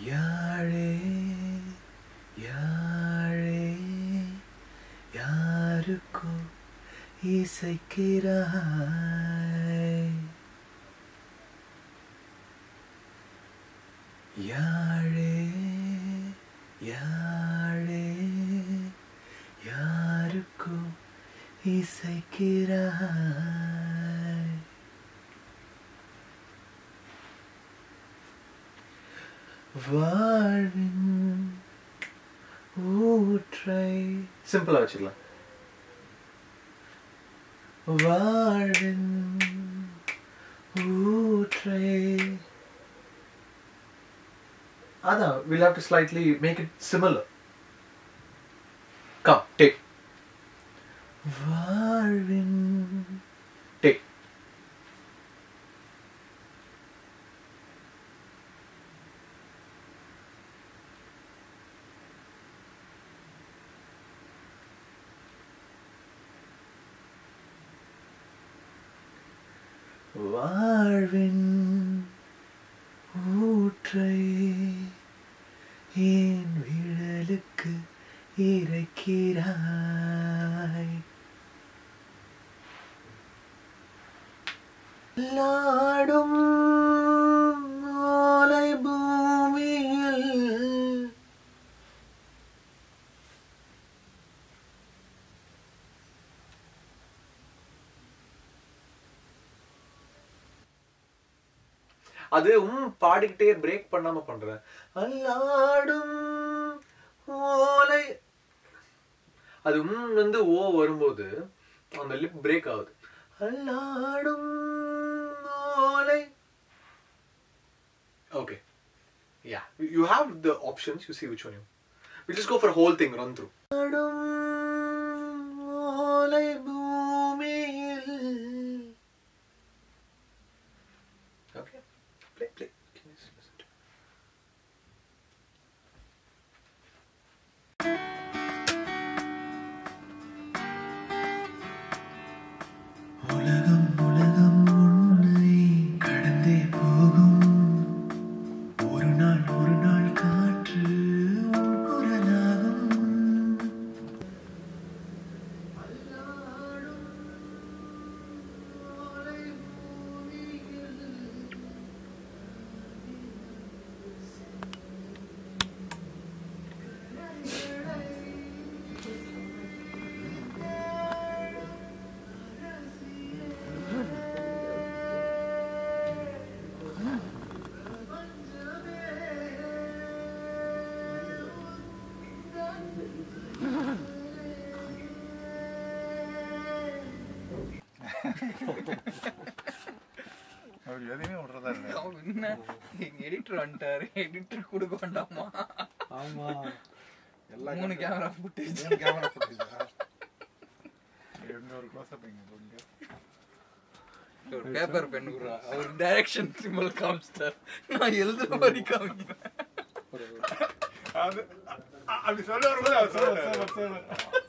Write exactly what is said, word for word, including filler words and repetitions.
யாழே யாழே யாருக்கோ இசைக்கிறாய் யாழே யாழே யாருக்கோ இசைக்கிறாய் வாழின் ஊற்றை சிம்பிளா வச்சுக்கலாம். வாழின் ஊற்றை அதான் we'll have to slightly make it similar. Come, take. வாழ்வின் take. வாழ்வின் ஊற்றை என் விழலுக்கு இறைக்கிறாய் லாடும் ஓலை பூமியில் அது உம் பாடிக்கிட்டே பிரேக் பண்ணாம பண்றேன். அல்லாடும் ஓலை அது உம் வந்து ஓ வரும்போது அந்த லிப் பிரேக் ஆகுது. அல்லாடும் ஓலை. Okay. Yeah. You have the options. You see which one you. We'll just go for a whole thing, run through. அல்லாடும் ஓலை பூமியில். Okay. Play, play. Can you listen to it? உலகம் உலகம் உன்னை கடந்தே போகும் ஒரு நாள் ஒரு நாள் காற்று உன் குரலாகும் அப்படி எதுவுமே விடுறதா இல்லை. என்ன எங்க எடிட்டர் வந்துட்டாரு, எடிட்டர் கொடுக்க வேண்டாமா? ஆமா, எல்லா மூணு கேமரா ஃபுட்டேஜ் கேமரா ஃபுட்டேஜ் ஒரு க்ளோஸ்அப் இங்க போடுங்க. ஒரு பேப்பர் பென் குறா, அவர் டைரக்ஷன் சிம்பிள் காமிச்சார், நான் எழுதுற மாதிரி காமிக்கிறேன். அது அப்படி சொல்ல வரும்போது அவர் சொல்ல சொல்ல